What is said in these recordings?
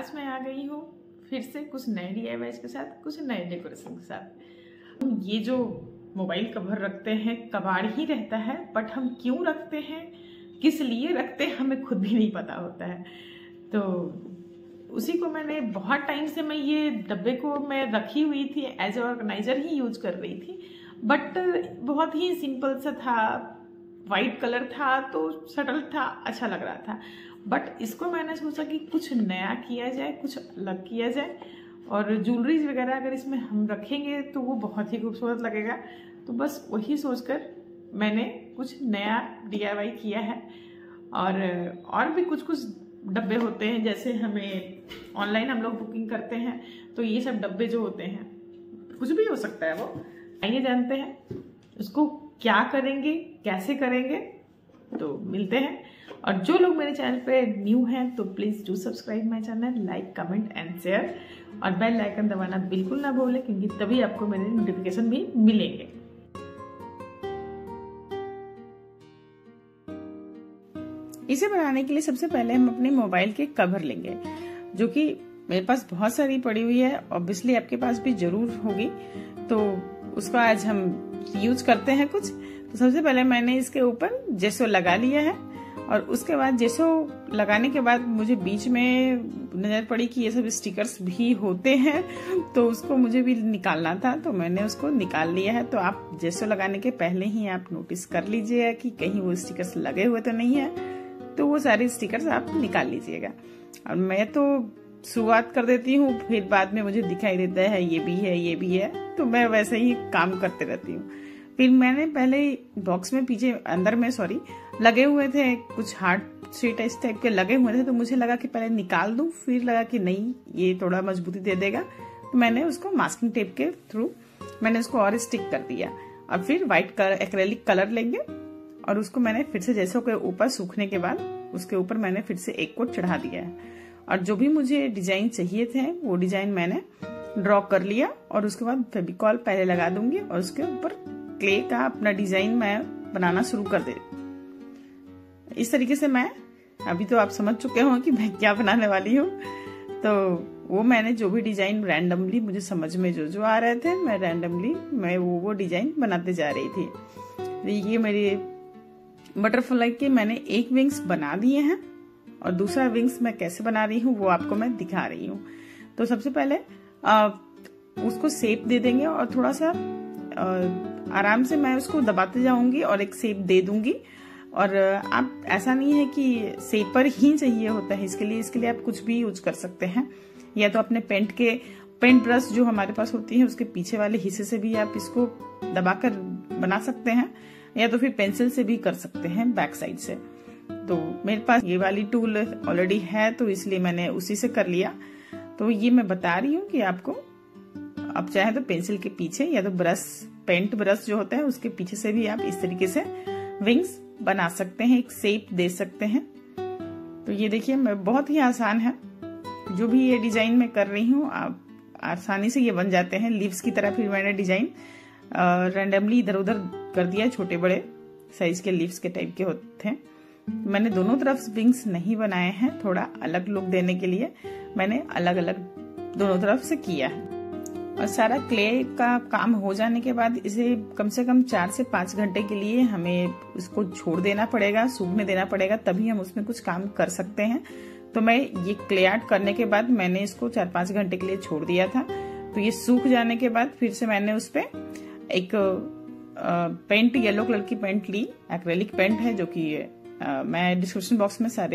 आज मैं आ गई हूँ फिर से कुछ नए DIYs के साथ, कुछ नए डेकोरेशन के साथ। हम ये जो मोबाइल कवर रखते हैं कबाड़ ही रहता है, बट हम क्यों रखते हैं, किस लिए रखते हैं, हमें खुद भी नहीं पता होता है। तो उसी को मैंने बहुत टाइम से मैं ये डब्बे को मैं रखी हुई थी, एज ऑर्गेनाइजर ही यूज कर रही थी, बट बहुत ही सिंपल सा था, वाइट कलर था तो सटल था, अच्छा लग रहा था। बट इसको मैंने सोचा कि कुछ नया किया जाए, कुछ अलग किया जाए, और ज्वेलरीज वगैरह अगर इसमें हम रखेंगे तो वो बहुत ही खूबसूरत लगेगा। तो बस वही सोचकर मैंने कुछ नया DIY किया है। और भी कुछ कुछ डब्बे होते हैं, जैसे हमें ऑनलाइन हम लोग बुकिंग करते हैं तो ये सब डब्बे जो होते हैं, कुछ भी हो सकता है वो। आइए जानते हैं उसको क्या करेंगे, कैसे करेंगे, तो मिलते हैं। और जो लोग मेरे चैनल पे न्यू हैं तो please do subscribe my channel, like comment and share, और बेल आइकन दबाना बिल्कुल ना भूलें, क्योंकि तभी आपको मेरे नोटिफिकेशन भी मिलेंगे। इसे बनाने के लिए सबसे पहले हम अपने मोबाइल के कवर लेंगे, जो कि मेरे पास बहुत सारी पड़ी हुई है, ऑब्वियसली आपके पास भी जरूर होगी। तो उसको आज हम यूज करते हैं कुछ। तो सबसे पहले मैंने इसके ऊपर जेसो लगा लिया है, और उसके बाद जेसो लगाने के बाद मुझे बीच में नजर पड़ी कि ये सब स्टिकर्स भी होते हैं, तो उसको मुझे भी निकालना था, तो मैंने उसको निकाल लिया है। तो आप जेसो लगाने के पहले ही आप नोटिस कर लीजिएगा कि कहीं वो स्टिकर्स लगे हुए तो नहीं है, तो वो सारे स्टिकर्स आप निकाल लीजिएगा। और मैं तो शुरुआत कर देती हूँ, फिर बाद में मुझे दिखाई देता है ये भी है, ये भी है, तो मैं वैसे ही काम करते रहती हूँ। फिर मैंने पहले बॉक्स में पीछे अंदर में लगे हुए थे कुछ हार्ड शीट इस टाइप के लगे हुए थे, तो मुझे लगा कि पहले निकाल दूं, फिर लगा कि नहीं ये थोड़ा मजबूती दे देगा, तो मैंने उसको मास्किंग टेप के थ्रू मैंने उसको और स्टिक कर दिया। और फिर व्हाइट कलर एक्रेलिक कलर लेंगे, और उसको मैंने फिर से जैसे के ऊपर सूखने के बाद उसके ऊपर मैंने फिर से एक कोट चढ़ा दिया है। और जो भी मुझे डिजाइन चाहिए थे वो डिजाइन मैंने ड्रॉ कर लिया, और उसके बाद फेविकॉल पहले लगा दूंगी, और उसके ऊपर क्ले का अपना डिजाइन मैं बनाना शुरू कर दे। इस तरीके से मैं अभी तो आप समझ चुके हो कि मैं क्या बनाने वाली हूँ। तो वो मैंने जो भी डिजाइन रैंडमली मुझे समझ में जो आ रहे थे, मैं रैंडमली मैं वो डिजाइन बनाते जा रही थी। ये मेरे बटरफ्लाई के मैंने एक विंग्स बना दिए हैं, और दूसरा विंग्स मैं कैसे बना रही हूँ वो आपको मैं दिखा रही हूँ। तो सबसे पहले उसको शेप दे देंगे, और थोड़ा सा आराम से मैं उसको दबाते जाऊंगी और एक शेप दे दूंगी। और आप ऐसा नहीं है कि शेपर ही चाहिए होता है इसके लिए आप कुछ भी यूज कर सकते हैं, या तो अपने पेंट ब्रश जो हमारे पास होती है उसके पीछे वाले हिस्से से भी आप इसको दबाकर बना सकते हैं, या तो फिर पेंसिल से भी कर सकते हैं बैक साइड से। तो मेरे पास ये वाली टूल ऑलरेडी है, तो इसलिए मैंने उसी से कर लिया। तो ये मैं बता रही हूँ कि आपको आप चाहे तो पेंसिल के पीछे, या तो पेंट ब्रश जो होता है उसके पीछे से भी आप इस तरीके से विंग्स बना सकते हैं, एक शेप दे सकते हैं। तो ये देखिए मैं बहुत ही आसान है, जो भी ये डिजाइन मैं कर रही हूँ आप आसानी से ये बन जाते हैं लीव्स की तरह। फिर मैंने डिजाइन रैंडमली इधर उधर कर दिया, छोटे बड़े साइज के लीव्स के टाइप के होते हैं। मैंने दोनों तरफ विंग्स नहीं बनाए हैं, थोड़ा अलग लुक देने के लिए मैंने अलग अलग दोनों तरफ से किया है। और सारा क्ले का काम हो जाने के बाद इसे कम से कम 4 से 5 घंटे के लिए हमें उसको छोड़ देना पड़ेगा, सूखने देना पड़ेगा, तभी हम उसमें कुछ काम कर सकते हैं। तो मैं ये क्ले आर्ट करने के बाद मैंने इसको 4-5 घंटे के लिए छोड़ दिया था। तो ये सूख जाने के बाद फिर से मैंने उस पर एक पेंट, येलो कलर की पेंट ली, एक्रेलिक पेंट है, जो कि मैं डिस्क्रिप्शन बॉक्स में सारे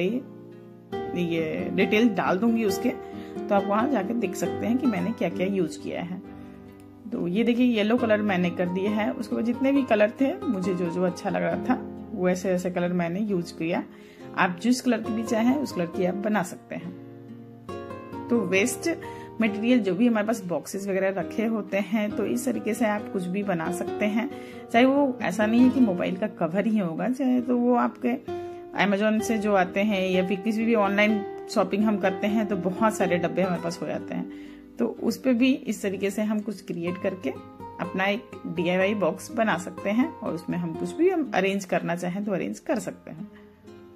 ये डिटेल डाल दूंगी उसके, तो आप वहां जाकर देख सकते हैं कि मैंने क्या क्या यूज किया है। तो ये देखिए येलो कलर मैंने कर दिया है। उसके बाद जितने भी कलर थे मुझे जो अच्छा लग रहा था वैसे वैसे कलर मैंने यूज किया। आप जिस कलर की भी चाहें उस कलर की आप बना सकते हैं। तो वेस्ट मटेरियल जो भी हमारे पास बॉक्सेस वगैरह रखे होते हैं, तो इस तरीके से आप कुछ भी बना सकते हैं। चाहे वो ऐसा नहीं है कि मोबाइल का कवर ही होगा, चाहे तो वो आपके अमेजोन से जो आते हैं, या फिर किसी भी ऑनलाइन शॉपिंग हम करते हैं तो बहुत सारे डब्बे हमारे पास हो जाते हैं। तो उस पे भी इस तरीके से हम कुछ क्रिएट करके अपना एक DIY बॉक्स बना सकते हैं, और उसमें हम कुछ भी हम अरेंज करना चाहें तो अरेंज कर सकते हैं।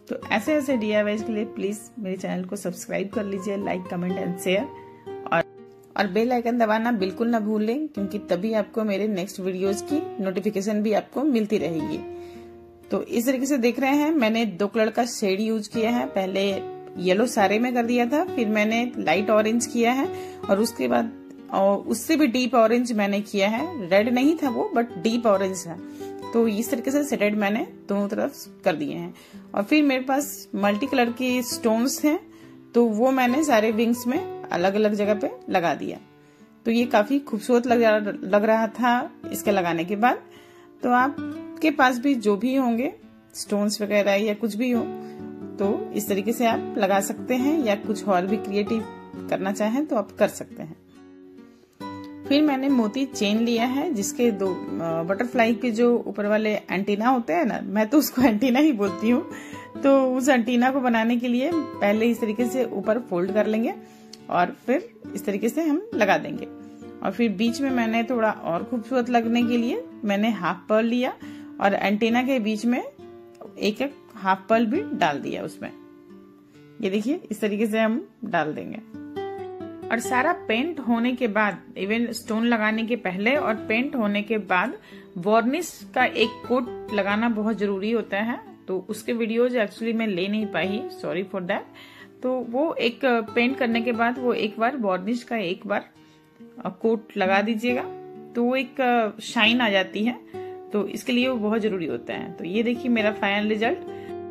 तो ऐसे ऐसे DIYs के लिए प्लीज मेरे चैनल को सब्सक्राइब कर लीजिए, लाइक कमेंट एंड शेयर, और बेल आइकन दबाना बिल्कुल ना भूलें, क्योंकि तभी आपको मेरे नेक्स्ट वीडियोस की नोटिफिकेशन भी आपको मिलती रहेगी। तो इस तरीके से देख रहे हैं मैंने 2 कलर का शेड यूज किया है। पहले येलो सारे में कर दिया था, फिर मैंने लाइट ऑरेंज किया है, और उसके बाद उससे भी डीप ऑरेंज मैंने किया है। रेड नहीं था वो, बट डीप ऑरेंज था। तो इस तरीके से शेडेड मैंने दोनों तरफ कर दिए हैं। और फिर मेरे पास मल्टी कलर के स्टोन्स हैं, तो वो मैंने सारे विंग्स में अलग अलग जगह पे लगा दिया। तो ये काफी खूबसूरत लग रहा था इसके लगाने के बाद। तो आपके पास भी जो भी होंगे स्टोन्स वगैरह या कुछ भी हो, तो इस तरीके से आप लगा सकते हैं, या कुछ और भी क्रिएटिव करना चाहें तो आप कर सकते हैं। फिर मैंने मोती चेन लिया है, जिसके 2 बटरफ्लाई के जो ऊपर वाले एंटीना होते हैं ना, मैं तो उसको एंटीना ही बोलती हूँ। तो उस एंटीना को बनाने के लिए पहले इस तरीके से ऊपर फोल्ड कर लेंगे, और फिर इस तरीके से हम लगा देंगे। और फिर बीच में मैंने थोड़ा और खूबसूरत लगने के लिए मैंने हाफ पर्ल लिया, और एंटीना के बीच में एक एक हाफ पर्ल भी डाल दिया उसमें। ये देखिए इस तरीके से हम डाल देंगे। और सारा पेंट होने के बाद, इवन स्टोन लगाने के पहले और पेंट होने के बाद, वार्निश का एक कोट लगाना बहुत जरूरी होता है। तो उसके वीडियोज एक्चुअली मैं ले नहीं पाई, सॉरी फॉर दैट। तो वो एक पेंट करने के बाद वो एक बार वार्निश का एक बार कोट लगा दीजिएगा, तो वो एक शाइन आ जाती है। तो इसके लिए वो बहुत जरूरी होता है। तो ये देखिए मेरा फाइनल रिजल्ट।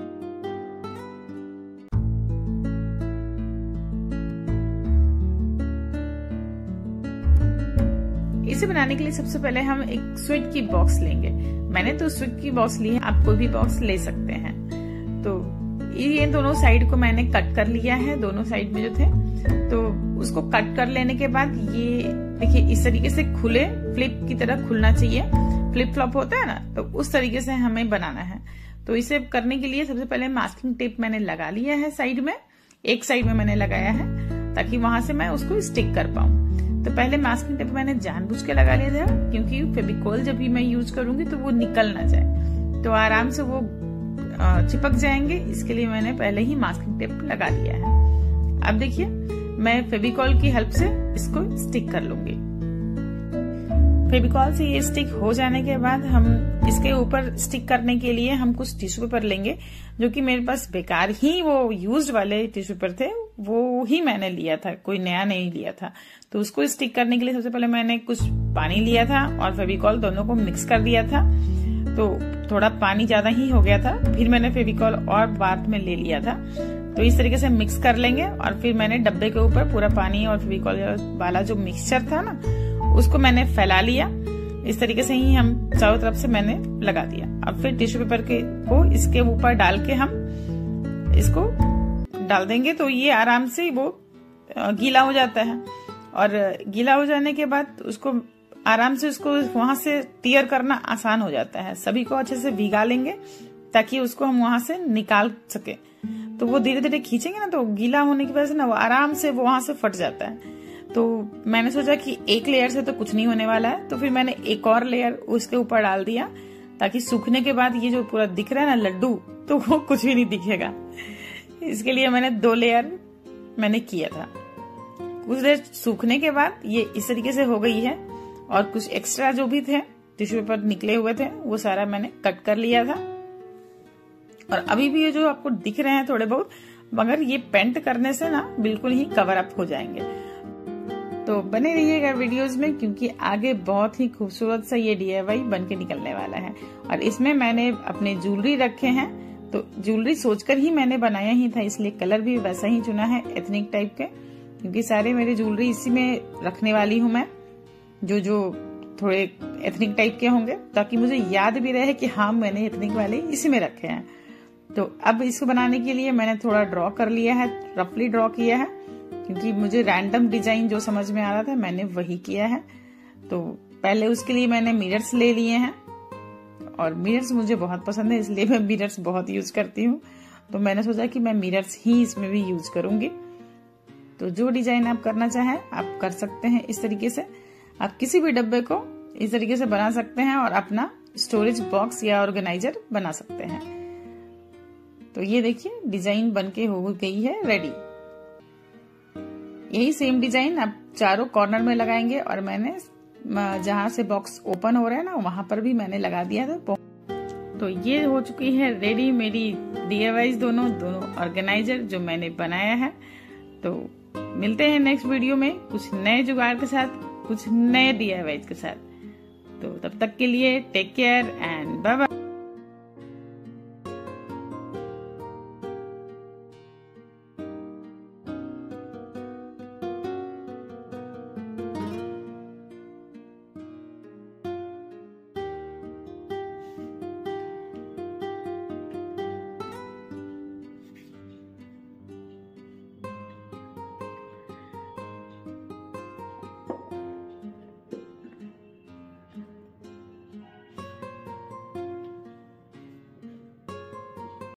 इसे बनाने के लिए सबसे पहले हम एक स्वीट की बॉक्स लेंगे। मैंने तो स्वीट की बॉक्स ली है, आप कोई भी बॉक्स ले सकते हैं। तो ये दोनों साइड को मैंने कट कर लिया है, दोनों साइड में जो थे। तो उसको कट कर लेने के बाद ये देखिए इस तरीके से खुले, फ्लिप की तरह खुलना चाहिए। फ्लिप फ्लॉप होता है ना, तो उस तरीके से हमें बनाना है। तो इसे करने के लिए सबसे पहले मास्किंग टेप मैंने लगा लिया है साइड में, एक साइड में मैंने लगाया है, ताकि वहां से मैं उसको स्टिक कर पाऊं। तो पहले मास्किंग टेप मैंने जानबूझ के लगा लिया था, क्योंकि फेविकोल जब भी मैं यूज करूंगी तो वो निकल ना जाए, तो आराम से वो चिपक जाएंगे। इसके लिए मैंने पहले ही मास्किंग टेप लगा लिया है। अब देखिए मैं फेविकॉल की हेल्प से इसको स्टिक कर लूंगी। फेविकॉल से ये स्टिक हो जाने के बाद हम इसके ऊपर स्टिक करने के लिए हम कुछ टिश्यू पेपर लेंगे, जो कि मेरे पास बेकार ही वो यूज्ड वाले टिश्यू पेपर थे, वो ही मैंने लिया था, कोई नया नहीं लिया था। तो उसको स्टिक करने के लिए सबसे पहले मैंने कुछ पानी लिया था और फेविकॉल, दोनों को मिक्स कर दिया था। तो थोड़ा पानी ज्यादा ही हो गया था, फिर मैंने फेविकॉल और बाद में ले लिया था। तो इस तरीके से मिक्स कर लेंगे, और फिर मैंने डब्बे के ऊपर पूरा पानी और फेविकॉल वाला जो मिक्सचर था ना, उसको मैंने फैला लिया। इस तरीके से ही हम चारों तरफ से मैंने लगा दिया। अब फिर टिश्यू पेपर को इसके ऊपर डाल के हम इसको डाल देंगे, तो ये आराम से वो गीला हो जाता है। और गीला हो जाने के बाद उसको आराम से उसको वहां से टीयर करना आसान हो जाता है। सभी को अच्छे से भिगा लेंगे ताकि उसको हम वहां से निकाल सके। तो वो धीरे धीरे खींचेंगे ना, तो गीला होने की वजह से ना वो आराम से वो वहां से फट जाता है। तो मैंने सोचा कि एक लेयर से तो कुछ नहीं होने वाला है, तो फिर मैंने एक और लेयर उसके ऊपर डाल दिया, ताकि सूखने के बाद ये जो पूरा दिख रहा है ना लड्डू, तो वो कुछ भी नहीं दिखेगा। इसके लिए मैंने 2 लेयर मैंने किया था। कुछ देर सूखने के बाद ये इस तरीके से हो गई है, और कुछ एक्स्ट्रा जो भी थे टिश्यू पेपर निकले हुए थे वो सारा मैंने कट कर लिया था। और अभी भी ये जो आपको दिख रहे हैं थोड़े बहुत, मगर ये पेंट करने से ना बिल्कुल ही कवर अप हो जाएंगे। तो बने रहिएगा वीडियोस में, क्योंकि आगे बहुत ही खूबसूरत सा ये DIY बन के निकलने वाला है। और इसमें मैंने अपने ज्वेलरी रखे हैं, तो ज्वेलरी सोचकर ही मैंने बनाया ही था, इसलिए कलर भी वैसा ही चुना है, एथनिक टाइप के, क्योंकि सारे मेरे ज्वेलरी इसी में रखने वाली हूँ मैं, जो थोड़े एथनिक टाइप के होंगे, ताकि मुझे याद भी रहे कि हाँ मैंने एथनिक वाले इसी में रखे हैं। तो अब इसको बनाने के लिए मैंने थोड़ा ड्रॉ कर लिया है, रफली ड्रॉ किया है, क्योंकि मुझे रैंडम डिजाइन जो समझ में आ रहा था मैंने वही किया है। तो पहले उसके लिए मैंने मिरर्स ले लिए हैं, और मिरर्स मुझे बहुत पसंद है, इसलिए मैं मिरर्स बहुत यूज करती हूँ। तो मैंने सोचा कि मैं मिरर्स ही इसमें भी यूज करूंगी। तो जो डिजाइन आप करना चाहें आप कर सकते हैं। इस तरीके से आप किसी भी डब्बे को इस तरीके से बना सकते हैं और अपना स्टोरेज बॉक्स या ऑर्गेनाइजर बना सकते हैं। तो ये देखिए डिजाइन बनके हो गई है रेडी। यही सेम डिजाइन आप चारों कॉर्नर में लगाएंगे और मैंने जहां से बॉक्स ओपन हो रहा है ना वहां पर भी मैंने लगा दिया था। तो ये हो चुकी है रेडी मेरी DIYs दोनों ऑर्गेनाइजर जो मैंने बनाया है। तो मिलते हैं नेक्स्ट वीडियो में कुछ नए जुगाड़ के साथ, कुछ नए DIYs के साथ। तो तब तक के लिए take care and bye bye.